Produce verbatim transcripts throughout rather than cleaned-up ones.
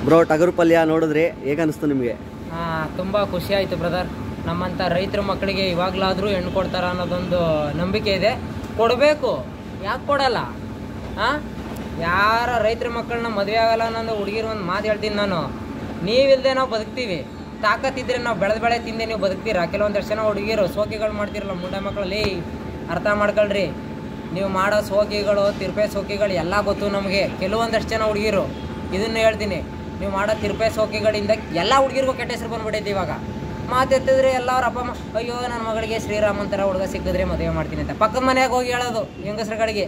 Bro ಟಗರು ಪಲ್ಯ ನೋಡಿದ್ರೆ ಹೇಗೆ ಅನಿಸ್ತು ನಿಮಗೆ? ಹಾಂ, ತುಂಬ ಖುಷಿ ಆಯಿತು ಬ್ರದರ್. ನಮ್ಮಂಥ ರೈತರ ಮಕ್ಕಳಿಗೆ ಇವಾಗಲಾದರೂ ಹೆಣ್ಣು ಕೊಡ್ತಾರ ಅನ್ನೋದೊಂದು ನಂಬಿಕೆ ಇದೆ. ಕೊಡಬೇಕು, ಯಾಕೆ ಕೊಡಲ್ಲ? ಹಾಂ, ಯಾರ ರೈತರ ಮಕ್ಕಳನ್ನ ಮದುವೆ ಆಗಲ್ಲ ಅನ್ನೋದು ಹುಡುಗಿರು ಒಂದು ಮಾತು ಹೇಳ್ತೀನಿ ನಾನು. ನೀವಿಲ್ಲದೆ ನಾವು ಬದುಕ್ತೀವಿ, ತಾಕತ್ತಿದ್ರೆ ನಾವು ಬೆಳೆದ ಬೆಳೆ ತಿಂದೆ ನೀವು ಬದುಕ್ತೀರಾ. ಕೆಲವೊಂದಷ್ಟು ಜನ ಹುಡುಗಿರು ಸೋಕಿಗಳು ಮಾಡ್ತಿರಲ್ಲ ಮುಂಡೆ ಮಕ್ಕಳಲ್ಲಿ, ಅರ್ಥ ಮಾಡ್ಕೊಳ್ರಿ. ನೀವು ಮಾಡೋ ಸೋಕಿಗಳು, ತಿರುಪೆ ಸೋಕಿಗಳು ಎಲ್ಲ ಗೊತ್ತು ನಮಗೆ. ಕೆಲವೊಂದಷ್ಟು ಜನ ಹುಡುಗಿರು ಇದನ್ನು ಹೇಳ್ತೀನಿ, ನೀವು ಮಾಡೋ ತಿರುಪೆ ಸೋಕಿಗಳಿಂದ ಎಲ್ಲ ಹುಡುಗಿರಿಗೂ ಕೆಟ್ಟ ಹೆಸರು ಬಂದ್ಬಿಟ್ಟೈತೆ. ಇವಾಗ ಮಾತೆತ್ತಿದ್ರೆ ಎಲ್ಲ ಅವ್ರ ಅಪ್ಪ ಅಮ್ಮ, ಅಯ್ಯೋ ನನ್ನ ಮಗಳಿಗೆ ಶ್ರೀರಾಮನ್ ಥರ ಹುಡುಗ ಸಿಕ್ಕಿದ್ರೆ ಮದುವೆ ಮಾಡ್ತೀನಿ ಅಂತ ಪಕ್ಕದ ಮನೆಯಾಗ ಹೋಗಿ ಹೇಳೋದು ಹೆಂಗಸ್ರುಗಳಿಗೆ.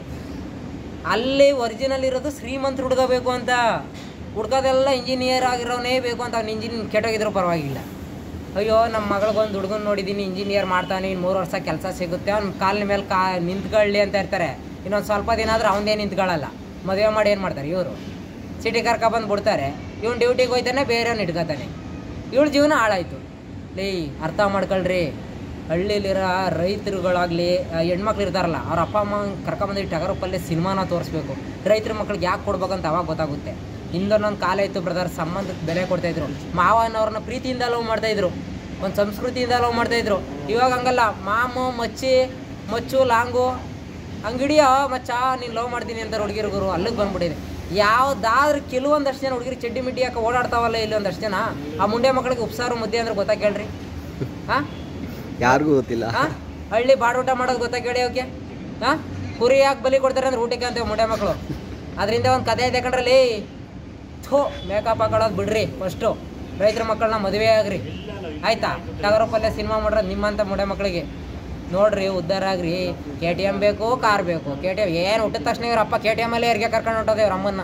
ಅಲ್ಲಿ ಒರಿಜಿನಲ್ ಇರೋದು ಶ್ರೀಮಂತ ಹುಡುಗ ಬೇಕು ಅಂತ, ಹುಡ್ಕೋದೆಲ್ಲ ಇಂಜಿನಿಯರ್ ಆಗಿರೋನೇ ಬೇಕು ಅಂತ. ಅವ್ನು ಇಂಜಿನ್ ಕೆಟ್ಟೋಗಿದ್ರು ಪರವಾಗಿಲ್ಲ. ಅಯ್ಯೋ ನಮ್ಮ ಮಗಳಿಗೊಂದು ಹುಡುಗನ ನೋಡಿದ್ದೀನಿ ಇಂಜಿನಿಯರ್ ಮಾಡ್ತಾನೆ, ಇನ್ನು ಮೂರು ವರ್ಷ ಕೆಲಸ ಸಿಗುತ್ತೆ, ಅವ್ನ ಕಾಲಿನ ಮೇಲೆ ಕಾ ನಿಂತ್ಕೊಳ್ಳಿ ಅಂತ ಇರ್ತಾರೆ. ಇನ್ನೊಂದು ಸ್ವಲ್ಪ ದಿನ ಆದರೂ ಅವನದೇ ನಿಂತ್ಕೊಳ್ಳಲ್ಲ. ಮದುವೆ ಮಾಡಿ ಏನು ಮಾಡ್ತಾರೆ ಇವರು? ಸಿಟಿ ಕರ್ಕೊಬಂದು ಬಿಡ್ತಾರೆ. ಇವ್ನು ಡ್ಯೂಟಿಗೆ ಹೋಯ್ತಾನೆ, ಬೇರೆಯವ್ನು ಇಟ್ಕೊತಾನೆ. ಇವಳು ಜೀವನ ಹಾಳಾಯಿತು. ಲೇ, ಅರ್ಥ ಮಾಡ್ಕೊಳ್ರಿ. ಹಳ್ಳಿಲಿರೋ ರೈತರುಗಳಾಗಲಿ, ಹೆಣ್ಮಕ್ಳು ಇರ್ತಾರಲ್ಲ, ಅವ್ರ ಅಪ್ಪ ಅಮ್ಮ ಕರ್ಕೊಂಬಂದು ಟಗರು ಪಲ್ಯ ಸಿನಿಮಾನ ತೋರಿಸ್ಬೇಕು. ರೈತರ ಮಕ್ಳಿಗೆ ಯಾಕೆ ಕೊಡ್ಬೇಕಂತ ಅವಾಗ ಗೊತ್ತಾಗುತ್ತೆ. ಹಿಂದೊಂದೊಂದು ಕಾಲ ಇತ್ತು ಬ್ರದರ್, ಸಂಬಂಧಕ್ಕೆ ಬೆಲೆ ಕೊಡ್ತಾಯಿದ್ರು. ಮಾವನವ್ರನ್ನ ಪ್ರೀತಿಯಿಂದ ಲವ್ ಮಾಡ್ತಾಯಿದ್ರು, ಒಂದು ಸಂಸ್ಕೃತಿಯಿಂದ ಲವ್ ಮಾಡ್ತಾಯಿದ್ರು. ಇವಾಗ ಹಂಗಲ್ಲ, ಮಾಮು ಮಚ್ಚಿ ಮಚ್ಚು ಲಾಂಗು ಅಂಗಡಿಯೋ ಮಚ್ಚ ನೀನು ಲವ್ ಮಾಡ್ತೀನಿ ಅಂತ ಹುಡುಗಿರುಗರು ಅಲ್ಲಿಗೆ ಬಂದ್ಬಿಟ್ಟಿದೆ. ಯಾವುದಾದ್ರೂ ಕೆಲವೊಂದಷ್ಟು ಜನ ಹುಡುಗಿರು ಚಡ್ಡಿ ಮಿಡ್ಡಿ ಯಾಕೆ ಓಡಾಡ್ತಾವಲ್ಲ ಇಲ್ಲಿ ಒಂದಷ್ಟು ಜನ. ಆ ಮುಂಡೆ ಮಕ್ಕಳಿಗೆ ಉಪ್ಸಾರು ಮುದ್ದೆ ಅಂದ್ರೆ ಗೊತ್ತಾ ಕೇಳ್ರಿ? ಹಾಂ, ಯಾರಿಗೂ ಗೊತ್ತಿಲ್ಲ. ಹಾಂ, ಹಳ್ಳಿ ಬಾಡೂಟ ಮಾಡೋದು ಗೊತ್ತಾ ಕೇಳಿ ಅವಕ್ಕೆ? ಹಾಂ, ಕುರಿ ಯಾಕೆ ಬಲಿ ಕೊಡ್ತಾರೆ ಅಂದ್ರೆ ಊಟಕ್ಕೆ ಅಂತೇವೆ ಮುಂಡೆ ಮಕ್ಕಳು. ಅದರಿಂದ ಒಂದು ಕಥೆ ಇದೆ ಕಣ್ರಲ್ಲಿ. ಥೋ, ಮೇಕಪ್ ಹಾಕೊಳ್ಳೋದು ಬಿಡ್ರಿ ಫಸ್ಟು. ರೈತರ ಮಕ್ಕಳನ್ನ ಮದುವೆ ಆಗ್ರಿ ಆಯ್ತಾ? ಟಗರು ಪಲ್ಯ ಸಿನಿಮಾ ಮಾಡೋದು ನಿಮ್ಮಂಥ ಮುಂಡೆ ಮಕ್ಕಳಿಗೆ ನೋಡ್ರಿ, ಉದ್ಧಾರ ಆಗ್ರಿ. ಕೆ ಟಿ ಎಮ್ ಬೇಕು, ಕಾರ್ ಬೇಕು. ಕೆ ಟಿ ಎಮ್ ಏನು ಹುಟ್ಟಿದ ತಕ್ಷಣ ಇವ್ರ ಅಪ್ಪ ಕೆ ಟಿ ಎಮ್ಮಲ್ಲೇ ಯಾರಿಗೆ ಕರ್ಕೊಂಡು ಹೊಂಟೋದೆ ಇವ್ರ ಅಮ್ಮನ್ನ.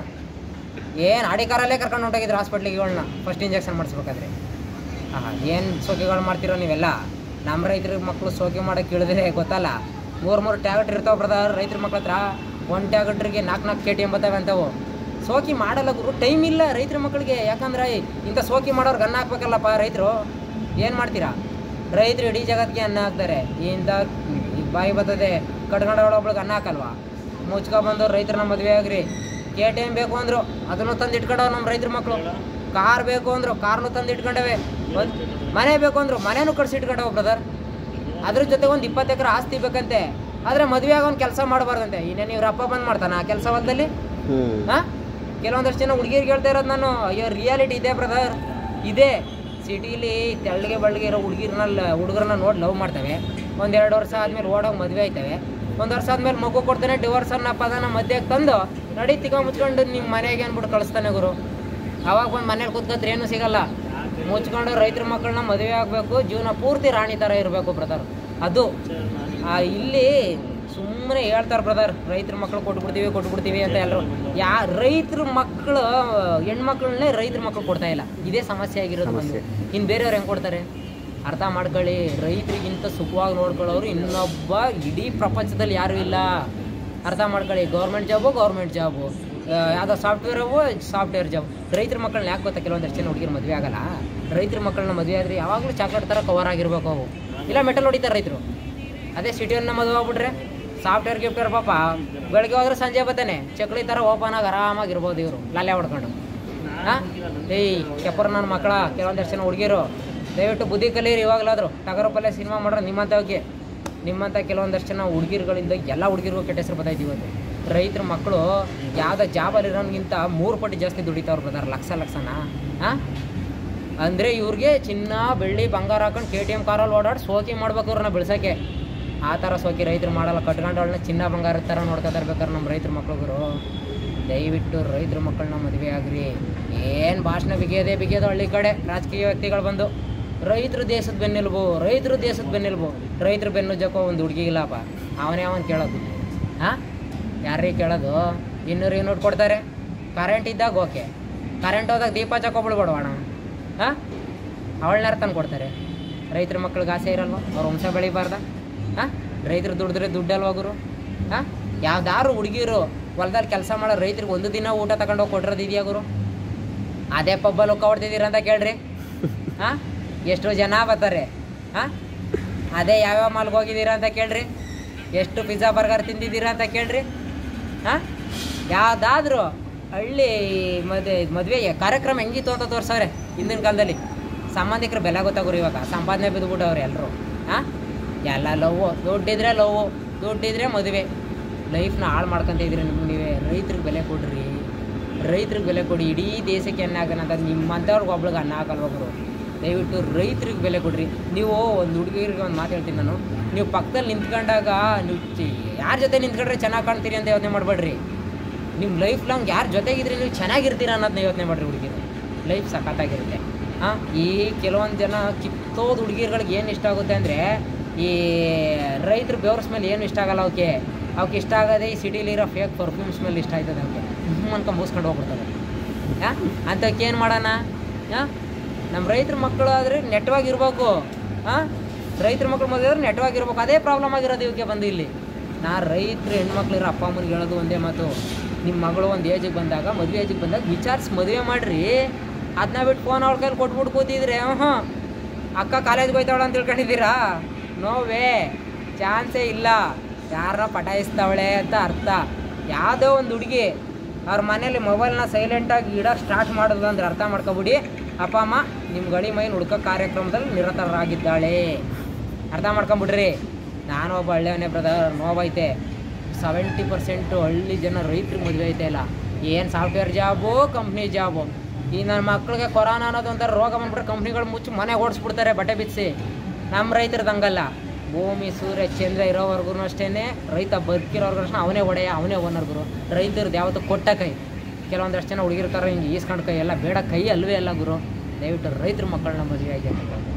ಏನು ಆಡಿ ಕಾರಲ್ಲೇ ಕರ್ಕೊಂಡು ಹೊಂಟೋಗಿದ್ರು ಹಾಸ್ಪಿಟ್ಲಿಗೆ ಇವಳನ್ನ ಫಸ್ಟ್ ಇಂಜೆಕ್ಷನ್ ಮಾಡಿಸ್ಬೇಕಾದ್ರೆ. ಹಾಂ, ಏನು ಸೋಕಿಗಳು ಮಾಡ್ತಿರೋ ನೀವೆಲ್ಲ? ನಮ್ಮ ರೈತರ ಮಕ್ಕಳು ಸೋಕಿ ಮಾಡೋಕ್ಕೆ ಇಳಿದ್ರೆ ಗೊತ್ತಲ್ಲ, ಮೂರು ಮೂರು ಟ್ಯಾಬ್ಲೆಟ್ ಇರ್ತಾವೆ ಬ್ರದರ್ ರೈತರ ಮಕ್ಳ ಹತ್ರ. ಒಂದು ಟ್ಯಾಬ್ಲೆಟ್ರಿಗೆ ನಾಲ್ಕು ನಾಲ್ಕು ಕೆ ಟಿ ಎಮ್ ಬರ್ತವೆ ಅಂತವು. ಸೋಕಿ ಮಾಡಲ್ಲ ಗುರು, ಟೈಮ್ ಇಲ್ಲ ರೈತರ ಮಕ್ಕಳಿಗೆ. ಯಾಕಂದ್ರೆ ಇಂಥ ಸೋಕಿ ಮಾಡೋರ್ಗೆ ಅನ್ನ ಹಾಕ್ಬೇಕಲ್ಲಪ್ಪ ರೈತರು. ಏನು ಮಾಡ್ತೀರಾ? ರೈತರು ಇಡೀ ಜಗತ್ತಿಗೆ ಅನ್ನ ಹಾಕ್ತಾರೆ. ಇಂಥ ಬಾಯಿ ಬರ್ತದೆ ಕಟ್ಕೊಂಡವಳೊಬ್ಳಿಗೆ ಅನ್ನ ಹಾಕಲ್ವಾ? ಮುಚ್ಕೊಬಂದು ರೈತರನ್ನ ಮದುವೆ ಆಗ್ರಿ. ಕೆ ಟಿ ಎಮ್ ಬೇಕು ಅಂದರು, ಅದನ್ನು ತಂದು ಇಟ್ಕೊಂಡವ್ ನಮ್ಮ ರೈತರ ಮಕ್ಕಳು. ಕಾರ್ ಬೇಕು ಅಂದರು, ಕಾರ್ನು ತಂದು ಇಟ್ಕೊಂಡವೆ. ಒಂದು ಮನೆ ಬೇಕು ಅಂದರು, ಮನೇನೂ ಕಟ್ಸಿ ಇಟ್ಕೊಂಡವ ಬ್ರದರ್. ಅದ್ರ ಜೊತೆ ಒಂದು ಇಪ್ಪತ್ತು ಎಕರೆ ಆಸ್ತಿ ಬೇಕಂತೆ. ಆದರೆ ಮದುವೆ ಆಗೋನ್ ಕೆಲಸ ಮಾಡಬಾರ್ದಂತೆ. ಇನ್ನೇನು ಇವ್ರ ಅಪ್ಪ ಬಂದು ಮಾಡ್ತಾನೆ ಆ ಕೆಲಸ ಹೊಲದಲ್ಲಿ? ಹಾಂ, ಕೆಲವೊಂದಷ್ಟು ಜನ ಹುಡುಗಿರಿಗೆ ಹೇಳ್ತಾ ಇರೋದು ನಾನು. ಅಯ್ಯೋ, ರಿಯಾಲಿಟಿ ಇದೆ ಬ್ರದರ್, ಇದೆ. ಸಿಟೀಲಿ ತೆಳ್ಳಗೆ ಬಳ್ಳಿಗೆ ಇರೋ ಹುಡುಗಿರ್ನಲ್ಲಿ ಹುಡುಗರನ್ನ ನೋಡಿ ಲವ್ ಮಾಡ್ತವೆ. ಒಂದೆರಡು ವರ್ಷ ಆದಮೇಲೆ ಓಡೋಗಿ ಮದುವೆ ಆಯ್ತವೆ. ಒಂದು ವರ್ಷ ಆದಮೇಲೆ ಮಗು ಕೊಡ್ತಾನೆ, ಡಿವೋರ್ಸ್ ಅನ್ನೋ ಪದನ ಮಧ್ಯಕ್ಕೆ ತಂದು ನಡಿ ತಿಕ್ಕ ಮುಚ್ಕೊಂಡು ನಿಮ್ಮ ಮನೆಗೆ ಅಂದ್ಬಿಟ್ಟು ಕಳಿಸ್ತಾನೆ ಗುರು. ಅವಾಗ ಬಂದು ಮನೇಲಿ ಕೂತ್ಕೊತ್ರೆ ಏನೂ ಸಿಗಲ್ಲ. ಮುಚ್ಕೊಂಡು ರೈತರ ಮಕ್ಕಳನ್ನ ಮದುವೆ ಆಗಬೇಕು, ಜೀವನ ಪೂರ್ತಿ ರಾಣಿ ಥರ ಇರಬೇಕು ಬ್ರದರ್. ಅದು ಇಲ್ಲಿ ಸುಮ್ಮನೆ ಹೇಳ್ತಾರೆ ಬ್ರದರ್, ರೈತರ ಮಕ್ಕಳು ಕೊಟ್ಬಿಡ್ತೀವಿ ಕೊಟ್ಬಿಡ್ತೀವಿ ಅಂತ ಎಲ್ಲರೂ. ಯಾ ರೈತರ ಮಕ್ಕಳು ಹೆಣ್ಮಕ್ಳನ್ನೇ ರೈತರ ಮಕ್ಕಳು ಕೊಡ್ತಾ ಇಲ್ಲ. ಇದೇ ಸಮಸ್ಯೆ ಆಗಿರೋದು ಒಂದು. ಇನ್ನು ಬೇರೆಯವ್ರು ಹೆಂಗೆ ಕೊಡ್ತಾರೆ? ಅರ್ಥ ಮಾಡ್ಕೊಳ್ಳಿ. ರೈತರಿಗಿಂತ ಸುಖವಾಗಿ ನೋಡ್ಕೊಳ್ಳೋರು ಇನ್ನೊಬ್ಬ ಇಡೀ ಪ್ರಪಂಚದಲ್ಲಿ ಯಾರೂ ಇಲ್ಲ. ಅರ್ಥ ಮಾಡ್ಕೊಳ್ಳಿ. ಗೌರ್ಮೆಂಟ್ ಜಾಬು ಗೌರ್ಮೆಂಟ್ ಜಾಬು, ಯಾವುದೋ ಸಾಫ್ಟ್ವೇರು ಸಾಫ್ಟ್ವೇರ್ ಜಾಬ್. ರೈತರ ಮಕ್ಕಳನ್ನ ಯಾಕೆ ಗೊತ್ತಾ ಕೆಲವೊಂದಷ್ಟು ಜನ ಹುಡುಗಿರು ಮದುವೆ ಆಗಲ್ಲ? ರೈತರ ಮಕ್ಕಳನ್ನ ಮದುವೆ ಆದರೆ ಯಾವಾಗಲೂ ಚಾಕ್ಲೇಟ್ ಥರ ಕವರ್ ಆಗಿರ್ಬೇಕು ಅವು, ಇಲ್ಲ ಮೆಟಲ್ ಹೊಡಿತಾರೆ ರೈತರು. ಅದೇ ಸಿಟಿಯನ್ನ ಮದುವೆ ಆಗ್ಬಿಟ್ರೆ ಸಾಫ್ಟ್ವೇರ್ ಗಿಫ್ಟ್ವೇರ್ ಪಾಪ ಬೆಳಗ್ಗೆ ಹೋದ್ರೆ ಸಂಜೆ ಬರ್ತಾನೆ, ಚಕ್ಲಿ ಥರ ಓಪನ್ ಆಗಿ ಆರಾಮಾಗಿರ್ಬೋದು ಇವರು ಲಾಲೆ ಹೊಡ್ಕೊಂಡು. ಹಾಂ, ಏಯ್ ಕೆಪ್ಪರ್ ನನ್ನ ಮಕ್ಕಳ ಕೆಲವೊಂದಷ್ಟು ಜನ ಹುಡುಗಿರು ದಯವಿಟ್ಟು ಬುದ್ಧಿ ಕಲೀರಿ. ಇವಾಗಲಾದರೂ ಟಗರು ಪಲ್ಯ ಸಿನಿಮಾ ಮಾಡ್ರೆ ನಿಮ್ಮಂಥವ್ಗೆ, ನಿಮ್ಮಂಥ ಕೆಲವೊಂದಷ್ಟು ಜನ ಹುಡುಗಿರುಗಳಿಂದ ಎಲ್ಲ ಹುಡುಗಿರಿಗೂ ಕೆಟ್ಟ ಹೆಸರು ಬರ್ತೈತಿ ಇವತ್ತು. ರೈತರ ಮಕ್ಕಳು ಯಾವುದೋ ಜಾಬಲ್ಲಿರೋನ್ಗಿಂತ ಮೂರು ಪಟ್ಟು ಜಾಸ್ತಿ ದುಡಿತಾವ್ರು ಬರ್ತಾರೆ, ಲಕ್ಷ ಲಕ್ಷನ. ಹಾಂ, ಅಂದರೆ ಇವ್ರಿಗೆ ಚಿನ್ನ ಬೆಳ್ಳಿ ಬಂಗಾರ ಹಾಕೊಂಡು ಕೆ ಟಿ ಎಮ್ ಕಾರಲ್ಲಿ ಓಡಾಡಿ ಸೋಕಿ ಮಾಡ್ಬೇಕು ಇವ್ರನ್ನ ಬೆಳ್ಸೋಕ್ಕೆ. ಆ ಥರ ಸೋಕಿ ರೈತರು ಮಾಡಲ್ಲ. ಕಟ್ಕೊಂಡವಳನ್ನ ಚಿನ್ನ ಬಂಗಾರ ಥರ ನೋಡ್ಕೊತಾ ಇರ್ಬೇಕಾರೆ ನಮ್ಮ ರೈತರ ಮಕ್ಳುಗಳು. ದಯವಿಟ್ಟು ರೈತರ ಮಕ್ಕಳನ್ನ ಮದುವೆ ಆಗ್ರಿ. ಏನು ಭಾಷಣ ಬಿಗಿಯೋದೇ ಬಿಗಿಯೋದು ಹಳ್ಳಿ ಕಡೆ ರಾಜಕೀಯ ವ್ಯಕ್ತಿಗಳು ಬಂದು. ರೈತರು ದೇಶದ ಬೆನ್ನೆಲುಬು, ರೈತರು ದೇಶದ ಬೆನ್ನೆಲುಬು. ರೈತರು ಬೆನ್ನು ಜಕ್ಕೋ ಒಂದು ಹುಡುಗಿಗಿಲ್ಲಪ್ಪ, ಅವನೇ ಅವನು ಕೇಳೋದು. ಹಾಂ, ಯಾರಿಗೆ ಕೇಳೋದು? ಇನ್ನೂರು ಯೂನಿಟ್ ಕೊಡ್ತಾರೆ. ಕರೆಂಟ್ ಇದ್ದಾಗ ಓಕೆ, ಕರೆಂಟ್ ಹೋದಾಗ ದೀಪ ಚಕ್ಕೊಬಿಡ್ಬೇಡವಣ. ಹಾಂ, ಅವಳನ್ನ ತಂದು ಕೊಡ್ತಾರೆ. ರೈತರ ಮಕ್ಳಿಗೆ ಆಸೆ ಇರಲ್ವ ಅವ್ರ ವಂಶ ಬೆಳಿಬಾರ್ದ? ಹಾಂ, ರೈತರು ದುಡಿದ್ರೆ ದುಡ್ಡಲ್ವ ಗುರು? ಹಾಂ, ಯಾವ್ದಾರು ಹುಡುಗಿರು ಹೊಲದಲ್ಲಿ ಕೆಲಸ ಮಾಡೋ ರೈತರಿಗೆ ಒಂದು ದಿನ ಊಟ ತಗೊಂಡೋಗಿ ಕೊಟ್ಟಿರೋದು ಇದೆಯಾ ಗುರು? ಅದೇ ಪಬ್ಬಲ್ಲಿ ಉಕ್ಕ ಹೊಡ್ತಿದ್ದೀರ ಅಂತ ಕೇಳ್ರಿ. ಹಾಂ, ಎಷ್ಟು ಜನ ಬರ್ತಾರೆ? ಹಾಂ, ಅದೇ ಯಾವ್ಯಾವ ಮಾಲ್ಗೆ ಹೋಗಿದ್ದೀರಾ ಅಂತ ಕೇಳ್ರಿ. ಎಷ್ಟು ಪಿಜ್ಜಾ ಬರ್ಗರ್ ತಿಂದಿದ್ದೀರಾ ಅಂತ ಕೇಳ್ರಿ. ಹಾಂ, ಯಾವುದಾದ್ರೂ ಹಳ್ಳಿ ಮದುವೆ ಮದುವೆ ಕಾರ್ಯಕ್ರಮ ಹೆಂಗಿತ್ತು ಅಂತ ತೋರ್ಸವ್ರೆ ಹಿಂದಿನ ಕಾಲದಲ್ಲಿ. ಸಂಬಂಧಿಕರು ಬೆಲೆ ಗೊತ್ತಾಗೋರು ಇವಾಗ ಸಂಪಾದನೆ ಬಿದ್ದುಬಿಟ್ಟವ್ರೆ ಎಲ್ಲರೂ. ಹಾಂ ಎಲ್ಲ ಲವ್ವು, ದುಡ್ಡಿದ್ರೆ ಲವ್ವು, ದುಡ್ಡಿದ್ರೆ ಮದುವೆ. ಲೈಫ್ನ ಹಾಳು ಮಾಡ್ಕೊತ ಇದ್ರಿ ನಿಮ್ಗೆ ನೀವೇ. ರೈತ್ರಿಗೆ ಬೆಲೆ ಕೊಡ್ರಿ, ರೈತ್ರಿಗೆ ಬೆಲೆ ಕೊಡಿ. ಇಡೀ ದೇಶಕ್ಕೆ ಅನ್ನ ಹಾಕೋಣ ಅಂತ ನಿಮ್ಮಂಥವ್ರಿಗೆ ಒಬ್ಳಿಗೆ ಅನ್ನ ಹಾಕಲ್ವಾಗ್ರು. ದಯವಿಟ್ಟು ರೈತ್ರಿಗೆ ಬೆಲೆ ಕೊಡ್ರಿ. ನೀವು ಒಂದು ಹುಡುಗಿರಿಗೆ ಒಂದು ಮಾತು ಹೇಳ್ತೀನಿ ನಾನು, ನೀವು ಪಕ್ಕದಲ್ಲಿ ನಿಂತ್ಕೊಂಡಾಗ ನೀವು ಯಾರ ಜೊತೆ ನಿಂತ್ಕೊಂಡ್ರೆ ಚೆನ್ನಾಗಿ ಕಾಣ್ತೀರಿ ಅಂತ ಯೋಚನೆ ಮಾಡಬೇಡ್ರಿ. ನಿಮ್ಮ ಲೈಫ್ ಲಾಂಗ್ ಯಾರ ಜೊತೆಗಿದ್ರಿ ನೀವು ಚೆನ್ನಾಗಿರ್ತೀರ ಅನ್ನೋದನ್ನ ಯೋಚನೆ ಮಾಡಿರಿ. ಹುಡುಗಿರು ಲೈಫ್ ಸಖತ್ತಾಗಿರುತ್ತೆ. ಹಾಂ ಈ ಕೆಲವೊಂದು ಜನ ಕಿತ್ತೋದು ಹುಡುಗಿರ್ಗಳಿಗೆ ಏನು ಇಷ್ಟ ಆಗುತ್ತೆ ಅಂದರೆ, ಈ ರೈತರು ಬೆವ್ರ ಸ್ಮೆಲ್ ಏನು ಇಷ್ಟ ಆಗಲ್ಲ ಅವಕ್ಕೆ. ಅವಕ್ಕೆ ಇಷ್ಟ ಆಗೋದೇ ಈ ಸಿಟಿಲಿರೋ ಫೇಕ್ ಪರ್ಫ್ಯೂಮ್ ಸ್ಮೆಲ್ ಇಷ್ಟ ಆಯ್ತದೆ ಅವಕ್ಕೆ. ಹ್ಞೂ ಅನ್ಕೊಂಡು ಮುಗಿಸ್ಕೊಂಡು ಹೋಗ್ಬಿಡ್ತದೆ. ಹಾಂ ಅಂಥಕ್ಕೆ ಏನು ಮಾಡೋಣ? ಹಾಂ ನಮ್ಮ ರೈತರ ಮಕ್ಕಳು ಆದರೆ ನೆಟ್ಟವಾಗಿರ್ಬೇಕು. ಹಾಂ ರೈತರ ಮಕ್ಕಳು ಮದುವೆ ಆದರೆ ನೆಟ್ಟವಾಗಿರ್ಬೇಕು. ಅದೇ ಪ್ರಾಬ್ಲಮ್ ಆಗಿರೋದು ಇವಕ್ಕೆ ಬಂದು ಇಲ್ಲಿ. ನಾ ರೈತರು ಹೆಣ್ಮಕ್ಳಿರೋ ಅಪ್ಪ ಅಮ್ಮನಿಗೆ ಹೇಳೋದು ಒಂದೇ ಮಾತು, ನಿಮ್ಮ ಮಗಳು ಒಂದು ಏಜಿಗೆ ಬಂದಾಗ, ಮದುವೆ ಏಜಿಗೆ ಬಂದಾಗ ವಿಚಾರಿಸಿ ಮದುವೆ ಮಾಡಿರಿ. ಅದನ್ನ ಬಿಟ್ಟು ಫೋನ್ ಅವ್ರ ಕೈಲಿ ಕೊಟ್ಬಿಟ್ಟು ಕೂತಿದ್ರೆ ಹಾಂ ಅಕ್ಕ ಕಾಲೇಜ್ಗೆ ಹೋಯ್ತಾವಳ ಅಂತ ತಿಳ್ಕೊಂಡಿದ್ದೀರಾ? ನೋವೇ ಚಾನ್ಸೇ ಇಲ್ಲ. ಯಾರನ್ನ ಪಟಾಯಿಸ್ತಾವಳೆ ಅಂತ ಅರ್ಥ. ಯಾವುದೋ ಒಂದು ಹುಡುಗಿ ಅವ್ರ ಮನೇಲಿ ಮೊಬೈಲ್ನ ಸೈಲೆಂಟಾಗಿ ಇಡೋಕ್ಕೆ ಸ್ಟಾರ್ಟ್ ಮಾಡೋದು ಅಂದ್ರೆ ಅರ್ಥ ಮಾಡ್ಕೊಬಿಡಿ, ಅಪ್ಪ ಅಮ್ಮ ನಿಮ್ಮ ಗಳಿ ಮೈನ ಹುಡ್ಕೋ ಕಾರ್ಯಕ್ರಮದಲ್ಲಿ ನಿರತರಾಗಿದ್ದಾಳೆ. ಅರ್ಥ ಮಾಡ್ಕೊಂಬಿಡ್ರಿ. ನಾನು ಒಬ್ಬ ಹಳ್ಳಿಯವನೇ ಬ್ರದರ್. ನೋವೈತೆ. ಸೆವೆಂಟಿ ಪರ್ಸೆಂಟು ಹಳ್ಳಿ ಜನ ರೈತ್ರಿಗೆ ಮದುವೆ ಐತೆ ಇಲ್ಲ. ಏನು ಸಾಫ್ಟ್ವೇರ್ ಜಾಬು, ಕಂಪ್ನಿ ಜಾಬು. ಈ ನನ್ನ ಮಕ್ಳಿಗೆ ಕೊರೋನಾ ಅನ್ನೋದು ಒಂಥರ ರೋಗ ಬಂದ್ಬಿಟ್ರೆ ಕಂಪ್ನಿಗಳು ಮುಚ್ಚಿ ಮನೆ ಓಡಿಸ್ಬಿಡ್ತಾರೆ ಬಟ್ಟೆ ಬಿಚ್ಚಿ. ನಮ್ಮ ರೈತರದ್ದು ಹಂಗಲ್ಲ. ಭೂಮಿ ಸೂರ್ಯ ಚಂದ್ರ ಇರೋವರೆಗೂ ಅಷ್ಟೇ, ರೈತ ಬದುಕಿರೋರ್ಗು ಅಷ್ಟೇ ಅವನೇ ಒಡೆಯ, ಅವನೇ ಓನರ್ಗುರು. ರೈತರದ್ದು ಯಾವತ್ತೂ ಕೊಟ್ಟ ಕೈ. ಕೆಲವೊಂದಷ್ಟು ಜನ ಹುಡುಗಿರ್ತಾರೆ ಹಿಂಗೆ ಈಸ್ಕೊಂಡು ಕೈ ಎಲ್ಲ ಬೇಡ, ಕೈ ಅಲ್ವೇ ಅಲ್ಲ ಗುರು. ದಯವಿಟ್ಟು ರೈತರ ಮಕ್ಕಳನ್ನ ಮದುವೆ ಆಗಿ